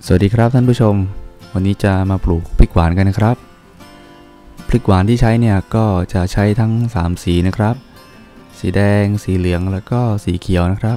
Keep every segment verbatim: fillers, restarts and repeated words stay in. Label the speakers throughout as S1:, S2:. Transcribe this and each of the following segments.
S1: สวัสดีครับท่านผู้ชมวันนี้จะมาปลูกพริกหวานกันนะครับพริกหวานที่ใช้เนี่ยก็จะใช้ทั้งสามสีนะครับสีแดงสีเหลืองแล้วก็สีเขียวนะครับ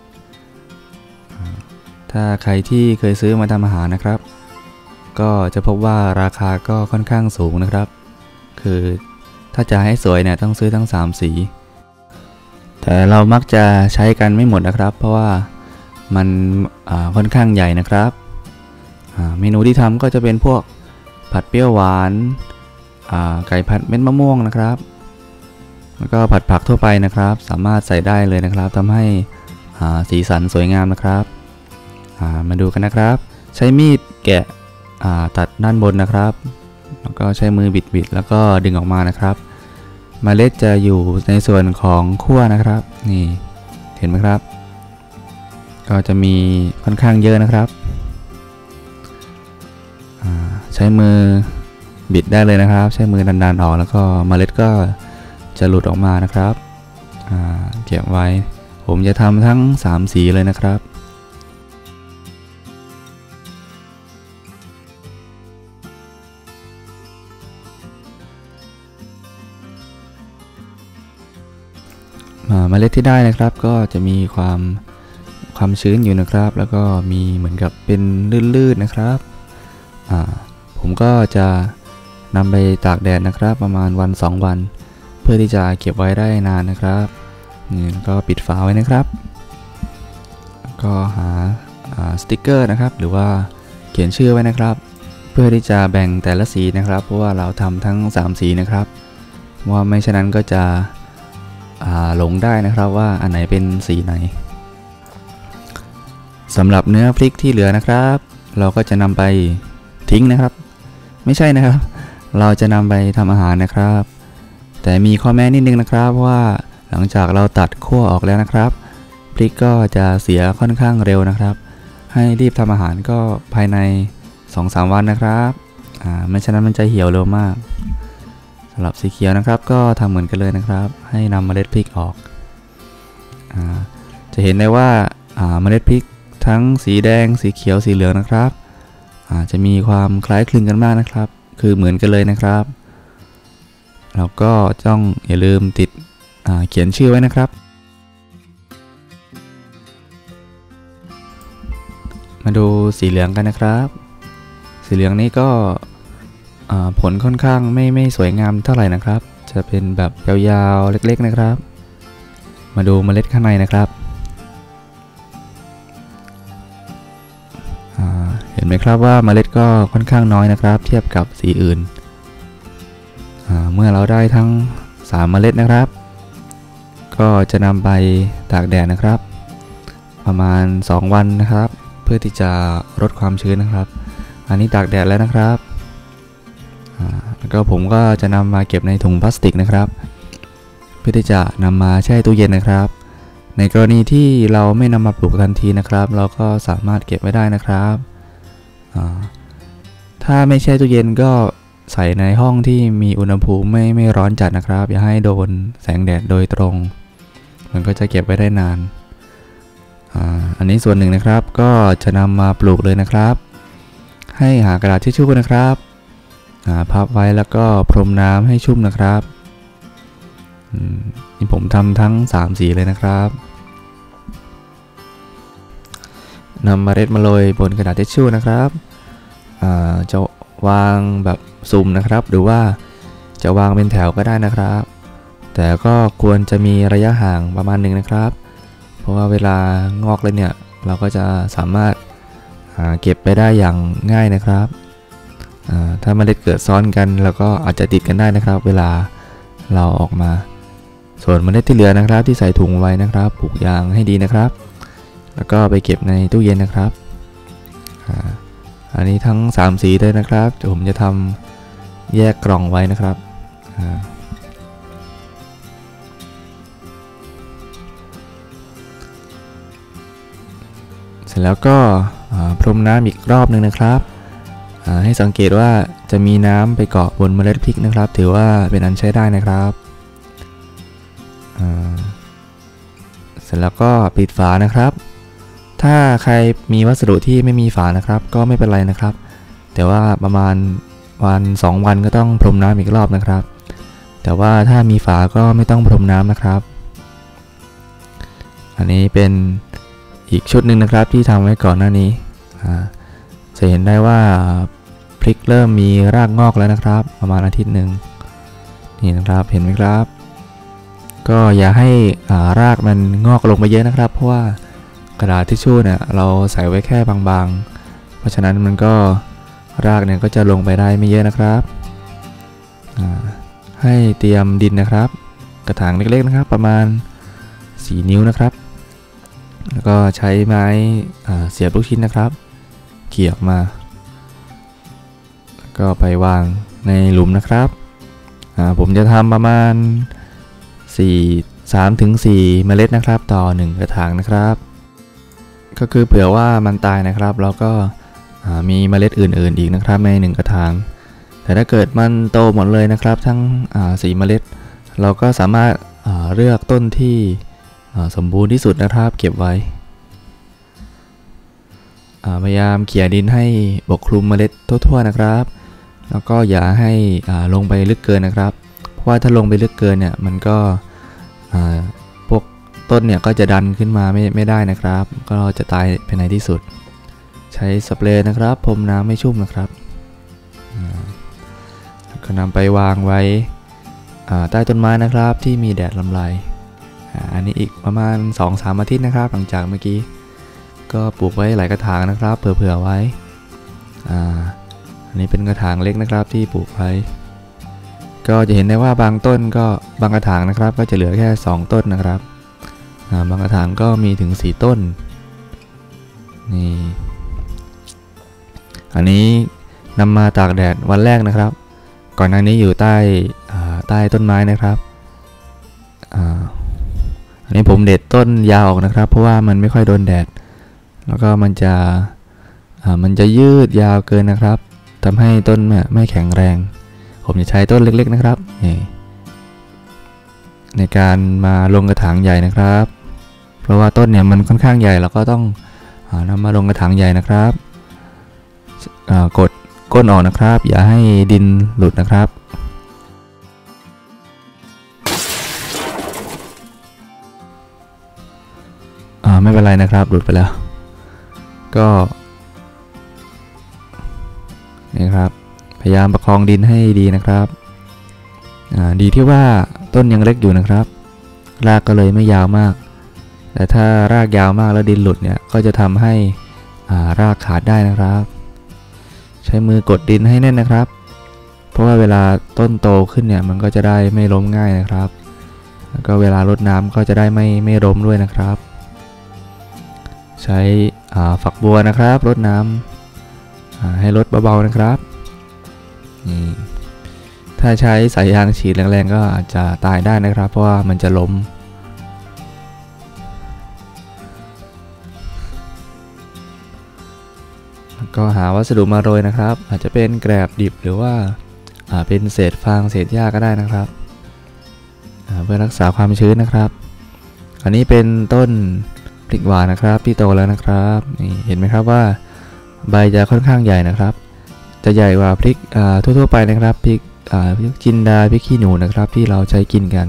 S1: ถ้าใครที่เคยซื้อมาทำอาหารนะครับก็จะพบว่าราคาก็ค่อนข้างสูงนะครับคือถ้าจะให้สวยเนี่ยต้องซื้อทั้งสามสีแต่เรามักจะใช้กันไม่หมดนะครับเพราะว่ามันค่อนข้างใหญ่นะครับเมนูที่ทำก็จะเป็นพวกผัดเปรี้ยวหวานไก่ผัดเม็ดมะม่วงนะครับแล้วก็ผัดผักทั่วไปนะครับสามารถใส่ได้เลยนะครับทำให้สีสันสวยงามนะครับมาดูกันนะครับใช้มีดแกะตัดด้านบนนะครับแล้วก็ใช้มือบิดๆแล้วก็ดึงออกมานะครับเมล็ดจะอยู่ในส่วนของขั้วนะครับนี่เห็นไหมครับก็จะมีค่อนข้างเยอะนะครับใช้มือบิดได้เลยนะครับใช้มือดันๆออกแล้วก็เมล็ดก็จะหลุดออกมานะครับเก็บไว้ผมจะทำทั้งสามสีเลยนะครับเมล็ดที่ได้นะครับก็จะมีความความชื้นอยู่นะครับแล้วก็มีเหมือนกับเป็นลื่นๆนะครับผมก็จะนำไปตากแดดนะครับประมาณวันสองวันเพื่อที่จะเก็บไว้ได้นานนะครับนี่ก็ปิดฝาไว้นะครับก็หาสติกเกอร์นะครับหรือว่าเขียนชื่อไว้นะครับเพื่อที่จะแบ่งแต่ละสีนะครับเพราะว่าเราทำทั้งสามสีนะครับว่าไม่ฉะนั้นก็จะหลงได้นะครับว่าอันไหนเป็นสีไหนสำหรับเนื้อพริกที่เหลือนะครับเราก็จะนำไปทิ้งนะครับไม่ใช่นะครับเราจะนำไปทำอาหารนะครับแต่มีข้อแม้นิดนึงนะครับว่าหลังจากเราตัดขั้วออกแล้วนะครับพริกก็จะเสียค่อนข้างเร็วนะครับให้รีบทำอาหารก็ภายใน สองถึงสาม วันนะครับอ่าไม่ฉะนั้นมันจะเหี่ยวเร็วมากสำหรับสีเขียวนะครับก็ทำเหมือนกันเลยนะครับให้นำเมล็ดพริกออกอ่าจะเห็นได้ว่าอ่าเมล็ดพริกทั้งสีแดงสีเขียวสีเหลืองนะครับอาจจะมีความคล้ายคลึงกันมากนะครับคือเหมือนกันเลยนะครับแล้วก็ต้องอย่าลืมติดเขียนชื่อไว้นะครับมาดูสีเหลืองกันนะครับสีเหลืองนี้ก็ผลค่อนข้างไม่ไม่สวยงามเท่าไหร่นะครับจะเป็นแบบยาวๆเล็กๆนะครับมาดูเมล็ดข้างในนะครับเห็นไหมครับว่าเมล็ดก็ค่อนข้างน้อยนะครับเทียบกับสีอื่นเมื่อเราได้ทั้งสามเมล็ดนะครับก็จะนำไปตากแดดนะครับประมาณสองวันนะครับเพื่อที่จะลดความชื้นนะครับอันนี้ตากแดดแล้วนะครับแล้วก็ผมก็จะนำมาเก็บในถุงพลาสติกนะครับเพื่อที่จะนำมาแช่ตู้เย็นนะครับในกรณีที่เราไม่นำมาปลูกทันทีนะครับเราก็สามารถเก็บไว้ได้นะครับถ้าไม่แช่ตู้เย็นก็ใส่ในห้องที่มีอุณหภูมิไม่ไม่ร้อนจัดนะครับอย่าให้โดนแสงแดดโดยตรงมันก็จะเก็บไว้ได้นาน อ, อันนี้ส่วนหนึ่งนะครับก็จะนำมาปลูกเลยนะครับให้หากระดาษทิชชู่นะครับพับไว้แล้วก็พรมน้ำให้ชุ่มนะครับนี่ผมทำทั้งสามสีเลยนะครับนำเมล็ดมาโรยบนกระดาษทิชชู่นะครับจะวางแบบสุ่มนะครับหรือว่าจะวางเป็นแถวก็ได้นะครับแต่ก็ควรจะมีระยะห่างประมาณหนึ่งนะครับเพราะว่าเวลางอกเลยเนี่ยเราก็จะสามารถเก็บไปได้อย่างง่ายนะครับถ้าเมล็ดเกิดซ้อนกันแล้วก็อาจจะติดกันได้นะครับเวลาเราออกมาส่วนเมล็ดที่เหลือนะครับที่ใส่ถุงไว้นะครับผูกยางให้ดีนะครับแล้วก็ไปเก็บในตู้เย็นนะครับอันนี้ทั้งสามสีเลยนะครับผมจะทำแยกกล่องไว้นะครับเสร็จแล้วก็พรมน้ำอีกรอบหนึ่งนะครับให้สังเกตว่าจะมีน้ำไปเกาะบนเมล็ดพริกนะครับถือว่าเป็นอันใช้ได้นะครับเสร็จแล้วก็ปิดฝานะครับถ้าใครมีวัสดุที่ไม่มีฝานะครับก็ไม่เป็นไรนะครับแต่ว่าประมาณวันสองวันก็ต้องพรมน้ำอีกรอบนะครับแต่ว่าถ้ามีฝาก็ไม่ต้องพรมน้ำนะครับอันนี้เป็นอีกชุดหนึ่งนะครับที่ทำไว้ก่อนหน้านี้จะเห็นได้ว่าพริกเริ่มมีรากงอกแล้วนะครับประมาณอาทิตย์หนึ่งนี่นะครับเห็นไหมครับก็อย่าให้รากมันงอกลงไปเยอะนะครับเพราะว่ากระดาษทิชชู่เนี่ยเราใส่ไว้แค่บางๆเพราะฉะนั้นมันก็รากเนี่ยก็จะลงไปได้ไม่เยอะนะครับให้เตรียมดินนะครับกระถางเล็กๆนะครับประมาณสี่นิ้วนะครับแล้วก็ใช้ไม้เสียบลูกชิ้นนะครับเกี่ยออกมาแล้วก็ไปวางในหลุมนะครับผมจะทำประมาณสี่ สามถึงสี่เมล็ดนะครับต่อหนึ่งกระถางนะครับก็คือเผื่อว่ามันตายนะครับเราก็มีเมล็ดอื่นๆอีกนะครับในหนึ่งกระถางแต่ถ้าเกิดมันโตหมดเลยนะครับทั้งสี่เมล็ดเราก็สามารถเลือกต้นที่สมบูรณ์ที่สุดนะครับเก็บไว้พยายามเขี่ยดินให้ปกคลุมเมล็ดทั่วๆนะครับแล้วก็อย่าให้ลงไปลึกเกินนะครับเพราะว่าถ้าลงไปลึกเกินเนี่ยมันก็พวกต้นเนี่ยก็จะดันขึ้นมาไม่ไม่ได้นะครับก็จะตายภายในที่สุดใช้สเปรย์นะครับพรมน้ำไม่ชุ่มนะครับก็นำไปวางไว้ใต้ต้นไม้นะครับที่มีแดดลำไรอันนี้อีกประมาณ สองถึงสาม อาทิตย์นะครับหลังจากเมื่อกี้ก็ปลูกไว้หลายกระถางนะครับเผื่อๆไว้อ่าอันนี้เป็นกระถางเล็กนะครับที่ปลูกไว้ก็จะเห็นได้ว่าบางต้นก็บางกระถางนะครับก็จะเหลือแค่สองต้นนะครับอ่าบางกระถางก็มีถึงสี่ต้นนี่อันนี้นำมาตากแดดวันแรกนะครับก่อนหน้านี้อยู่ใต้ใต้ต้นไม้นะครับอันนี้ผมเด็ดต้นยาวออกนะครับเพราะว่ามันไม่ค่อยโดนแดดแล้วก็มันจะมันจะยืดยาวเกินนะครับทำให้ต้นไม่แข็งแรงผมจะใช้ต้นเล็กๆนะครับในการมาลงกระถางใหญ่นะครับเพราะว่าต้นเนี่ยมันค่อนข้างใหญ่เราก็ต้องนำมาลงกระถางใหญ่นะครับกดก้นออกนะครับอย่าให้ดินหลุดนะครับไม่เป็นไรนะครับหลุดไปแล้วก็นี่ครับพยายามประคองดินให้ดีนะครับดีที่ว่าต้นยังเล็กอยู่นะครับรากก็เลยไม่ยาวมากแต่ถ้ารากยาวมากแล้วดินหลุดเนี่ยก็จะทำให้รากขาดได้นะครับใช้มือกดดินให้แน่นนะครับเพราะว่าเวลาต้นโตขึ้นเนี่ยมันก็จะได้ไม่ล้มง่ายนะครับแล้วก็เวลารดน้ำก็จะได้ไม่ไม่ล้มด้วยนะครับใช้ฝักบัวนะครับรดน้ำให้รดเบาๆนะครับนี่ถ้าใช้สายยางฉีดแรงๆก็อาจจะตายได้นะครับเพราะว่ามันจะล้มก็หาวัสดุมาโรยนะครับอาจจะเป็นแกลบดิบหรือว่าเป็นเศษฟางเศษหญ้าก็ได้นะครับเพื่อรักษาความชื้นนะครับอันนี้เป็นต้นพริกหวานนะครับที่โตแล้วนะครับนี่เห็นไหมครับว่าใบจะค่อนข้างใหญ่นะครับจะใหญ่กว่าพริกทั่วๆไปนะครับพริกพริกจินดาพริกขี้หนูนะครับที่เราใช้กินกัน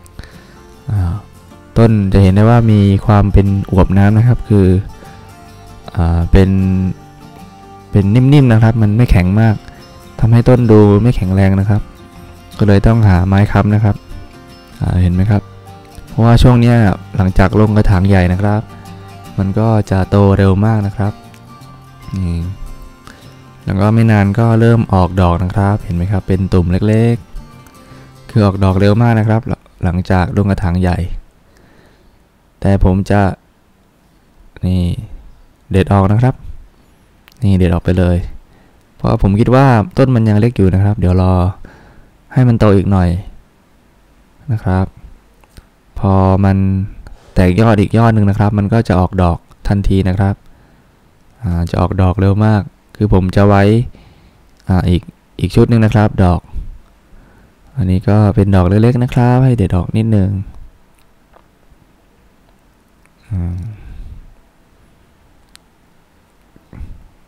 S1: ต้นจะเห็นได้ว่ามีความเป็นอวบน้ำนะครับคือเป็นเป็นนิ่มๆนะครับมันไม่แข็งมากทำให้ต้นดูไม่แข็งแรงนะครับก็เลยต้องหาไม้ค้ำนะครับเห็นไหมครับเพราะว่าช่วงนี้หลังจากลงกระถางใหญ่นะครับมันก็จะโตเร็วมากนะครับนี่แล้วก็ไม่นานก็เริ่มออกดอกนะครับเห็นไหมครับเป็นตุ่มเล็กๆคือออกดอกเร็วมากนะครับหลังจากลงกระถางใหญ่แต่ผมจะนี่เด็ดออกนะครับนี่เด็ดออกไปเลยเพราะผมคิดว่าต้นมันยังเล็กอยู่นะครับเดี๋ยวรอให้มันโตอีกหน่อยนะครับพอมันแตกยอดอีกยอดหนึ่งนะครับมันก็จะออกดอกทันทีนะครับจะออกดอกเร็วมากคือผมจะไว้อีกอีกชุดหนึ่งนะครับดอกอันนี้ก็เป็นดอกเล็กๆนะครับให้เด็ดดอกนิดนึง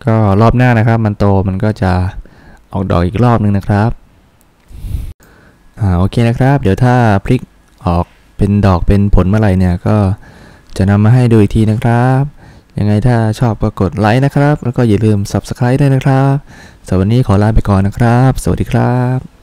S1: ก็รอบหน้านะครับมันโตมันก็จะออกดอกอีกรอบนึงนะครับอ่าโอเคนะครับเดี๋ยวถ้าพริกออกเป็นดอกเป็นผลเมื่อไหร่เนี่ยก็จะนำมาให้ดูอีกทีนะครับยังไงถ้าชอบก็กดไลค์นะครับแล้วก็อย่าลืม ซับสไครบ์ ด้วยนะครับสำหรับวันนี้ขอลาไปก่อนนะครับสวัสดีครับ